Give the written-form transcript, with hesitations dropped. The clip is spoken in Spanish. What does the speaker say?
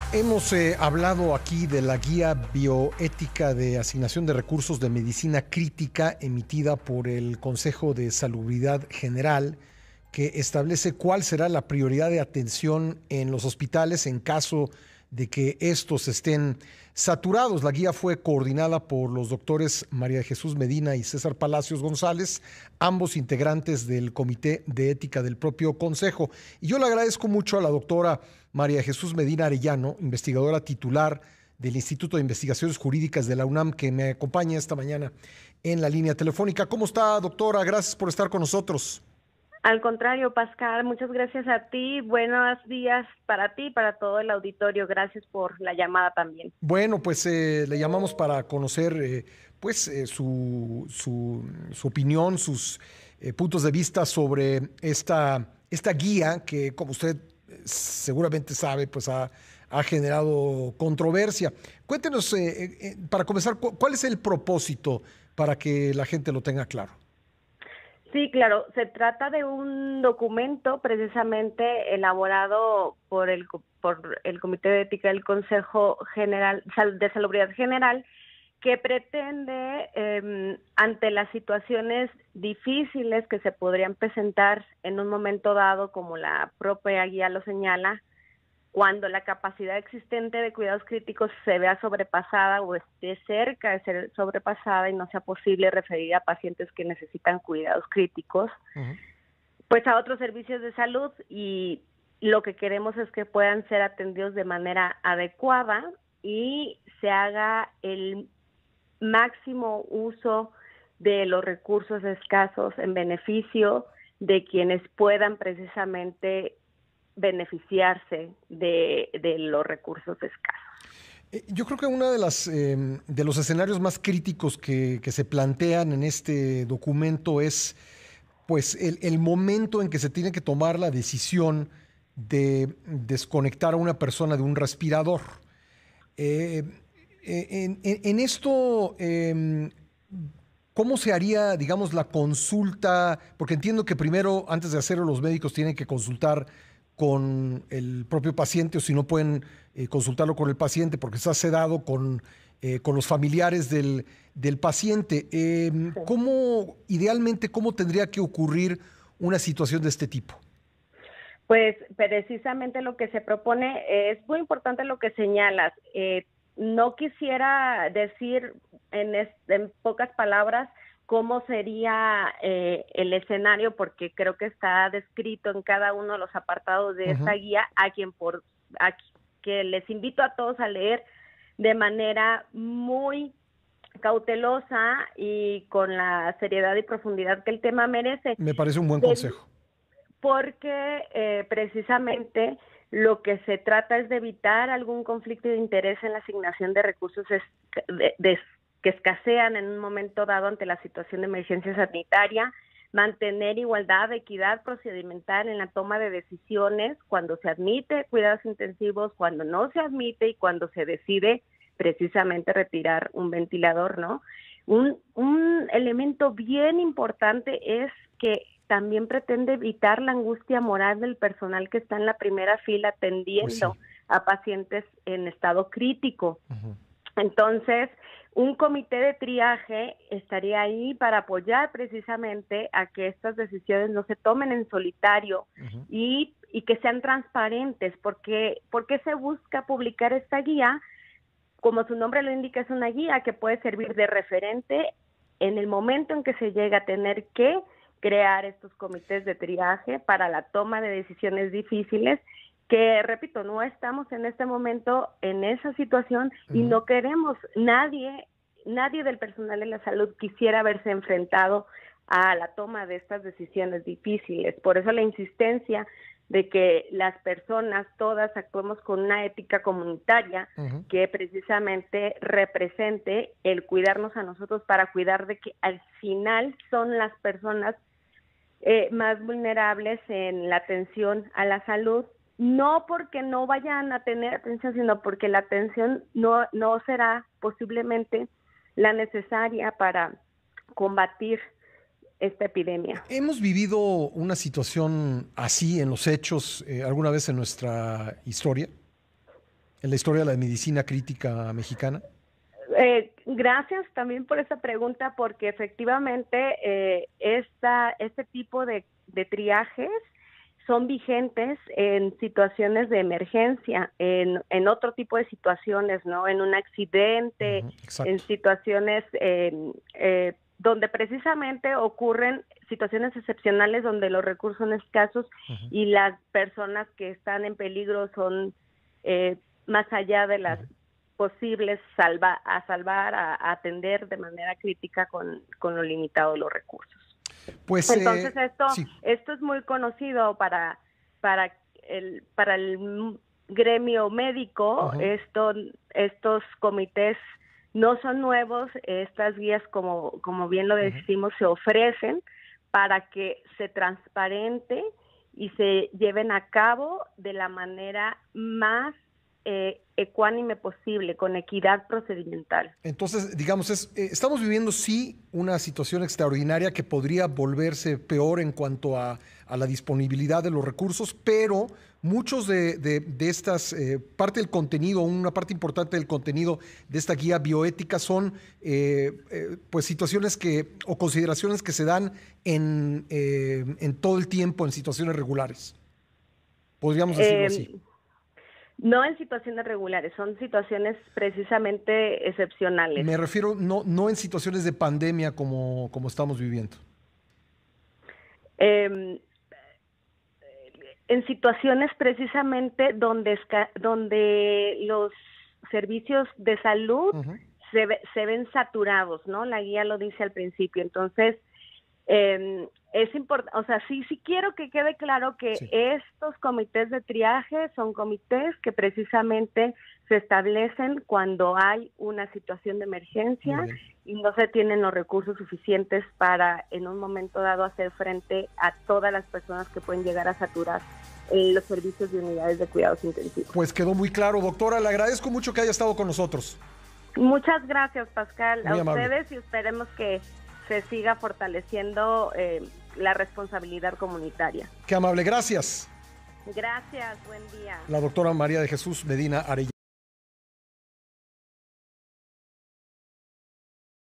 Hemos hablado aquí de la guía bioética de asignación de recursos de medicina crítica emitida por el Consejo de Salubridad General, que establece cuál será la prioridad de atención en los hospitales en caso de que estos estén saturados. La guía fue coordinada por los doctores María de Jesús Medina y César Palacios González, ambos integrantes del Comité de Ética del propio Consejo. Y yo le agradezco mucho a la doctora María Jesús Medina Arellano, investigadora titular del Instituto de Investigaciones Jurídicas de la UNAM, que me acompaña esta mañana en la línea telefónica. ¿Cómo está, doctora? Gracias por estar con nosotros. Al contrario, Pascal, muchas gracias a ti. Buenos días para ti y para todo el auditorio. Gracias por la llamada también. Bueno, pues le llamamos para conocer su opinión, sus puntos de vista sobre esta guía que, como usted seguramente sabe, pues ha generado controversia. Cuéntenos, para comenzar, ¿cuál es el propósito para que la gente lo tenga claro? Sí, claro, se trata de un documento precisamente elaborado por el Comité de Ética del Consejo General de Salubridad General, que pretende, ante las situaciones difíciles que se podrían presentar en un momento dado, como la propia guía lo señala, cuando la capacidad existente de cuidados críticos se vea sobrepasada o esté cerca de ser sobrepasada y no sea posible referir a pacientes que necesitan cuidados críticos, pues a otros servicios de salud, y lo que queremos es que puedan ser atendidos de manera adecuada y se haga el máximo uso de los recursos escasos en beneficio de quienes puedan precisamente beneficiarse de los recursos escasos. Yo creo que uno de los escenarios más críticos que se plantean en este documento es pues el momento en que se tiene que tomar la decisión de desconectar a una persona de un respirador. En esto, ¿cómo se haría, digamos, la consulta? Porque entiendo que primero, antes de hacerlo, los médicos tienen que consultar con el propio paciente, o si no pueden consultarlo con el paciente porque está sedado con los familiares del paciente. Idealmente, ¿cómo tendría que ocurrir una situación de este tipo? Pues precisamente lo que se propone es muy importante lo que señalas. No quisiera decir en pocas palabras cómo sería el escenario, porque creo que está descrito en cada uno de los apartados de esta guía, que les invito a todos a leer de manera muy cautelosa y con la seriedad y profundidad que el tema merece. Me parece un buen consejo. Porque precisamente lo que se trata es de evitar algún conflicto de interés en la asignación de recursos que escasean en un momento dado ante la situación de emergencia sanitaria, mantener igualdad, equidad procedimental en la toma de decisiones cuando se admite cuidados intensivos, cuando no se admite y cuando se decide precisamente retirar un ventilador, ¿no? Un elemento bien importante es que también pretende evitar la angustia moral del personal que está en la primera fila atendiendo a pacientes en estado crítico. Entonces, un comité de triaje estaría ahí para apoyar precisamente a que estas decisiones no se tomen en solitario y que sean transparentes. ¿Por qué se busca publicar esta guía? Como su nombre lo indica, es una guía que puede servir de referente en el momento en que se llega a tener que crear estos comités de triaje para la toma de decisiones difíciles, que, repito, no estamos en este momento en esa situación y no queremos, nadie del personal de la salud quisiera verse enfrentado a la toma de estas decisiones difíciles. Por eso la insistencia de que las personas todas actuemos con una ética comunitaria que precisamente represente el cuidarnos a nosotros para cuidar de que al final son las personas más vulnerables en la atención a la salud, no porque no vayan a tener atención, sino porque la atención no será posiblemente la necesaria para combatir esta epidemia. ¿Hemos vivido una situación así en los hechos alguna vez en nuestra historia? en la historia de la medicina crítica mexicana? Gracias también por esa pregunta, porque efectivamente este tipo de triajes son vigentes en situaciones de emergencia, en otro tipo de situaciones, ¿no? En un accidente, en situaciones donde precisamente ocurren situaciones excepcionales donde los recursos son escasos y las personas que están en peligro son más allá de las posibles a atender de manera crítica con lo limitado de los recursos. Pues entonces sí. esto es muy conocido para el gremio médico. Estos comités no son nuevos. Estas guías, como bien lo decimos, se ofrecen para que se transparente y se lleven a cabo de la manera más ecuánime posible, con equidad procedimental. Entonces, digamos, estamos viviendo sí una situación extraordinaria que podría volverse peor en cuanto a la disponibilidad de los recursos, pero muchos de estas, parte del contenido, una parte importante del contenido de esta guía bioética son pues situaciones o consideraciones que se dan en todo el tiempo en situaciones regulares. Podríamos decirlo así. No en situaciones regulares, son situaciones precisamente excepcionales. Me refiero no en situaciones de pandemia como estamos viviendo. En situaciones precisamente donde los servicios de salud se ven saturados, ¿no? La guía lo dice al principio. Entonces, es importante, o sea, sí quiero que quede claro que estos comités de triaje son comités que precisamente se establecen cuando hay una situación de emergencia y no se tienen los recursos suficientes para en un momento dado hacer frente a todas las personas que pueden llegar a saturar los servicios de unidades de cuidados intensivos. Pues quedó muy claro, doctora, le agradezco mucho que haya estado con nosotros. Muchas gracias, Pascal, muy a amable. ustedes, y esperemos que se siga fortaleciendo la responsabilidad comunitaria. Qué amable, gracias. Gracias, buen día. La doctora María de Jesús Medina Arellano.